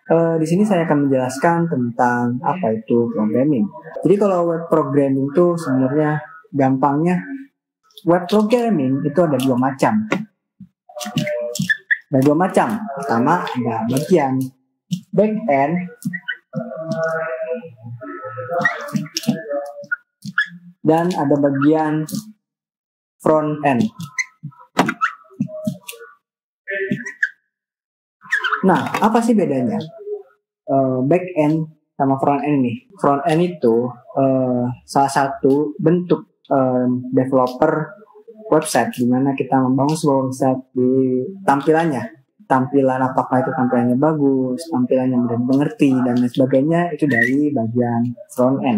Di sini saya akan menjelaskan tentang apa itu programming. Jadi kalau web programming itu sebenarnya gampangnya, web programming itu ada dua macam. Pertama ada bagian back end dan ada bagian front end. Nah, apa sih bedanya back end sama front end nih? Front end itu salah satu bentuk developer website, di mana kita membangun sebuah website di tampilan apakah itu tampilannya bagus, tampilannya mudah dimengerti dan lain sebagainya, itu dari bagian front end.